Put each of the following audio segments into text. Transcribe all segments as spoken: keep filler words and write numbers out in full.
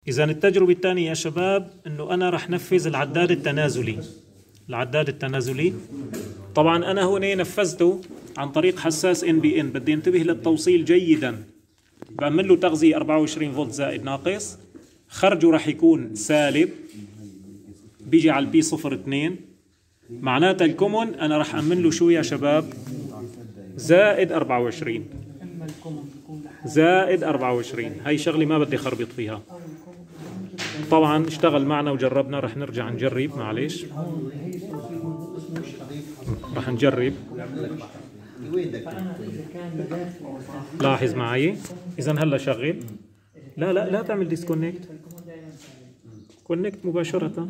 إذا التجربة الثانية يا شباب إنه أنا رح نفذ العداد التنازلي. العداد التنازلي طبعا أنا هنا نفذته عن طريق حساس إن بي إن، بدي انتبه للتوصيل جيدا. بعمل له تغذية أربعة وعشرين فولت زائد ناقص، خرجه رح يكون سالب، بيجي على البي صفر اثنين، معناتها الكومون أنا رح أمن له شو يا شباب؟ زائد أربعة وعشرين، زائد أربعة وعشرين. هاي شغلة ما بدي خربط فيها. طبعا اشتغل معنا وجربنا، رح نرجع نجرب. معلش رح نجرب. لاحظ معي، إذا هلا شغل. لا لا لا تعمل ديسكونكت، كونكت مباشرة.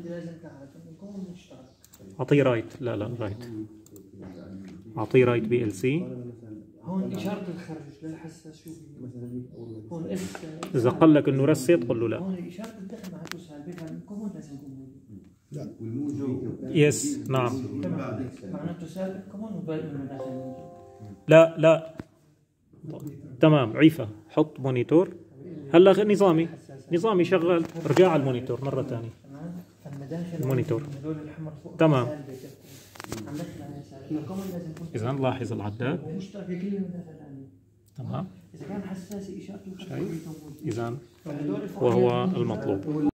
أعطيه رايت. لا لا رايت، أعطيه رايت بي ال سي. هون إشارة الخرج للحساس. شوفي هون اف، إذا قال لك إنه رست قل له لا. هون إشارة الدخل معناته سالبة، فالكومون لازم يكون لا يس نعم. معناته سالب الكومون وباقي من داخل. لا لا تمام. عيفة حط مونيتور. هلا نظامي نظامي شغال. رجع على المونيتور مرة ثانية. المونيتور تمام. إذا لاحظ العداد تمام. إذا كان حساسي إشارته إذا وهو المطلوب.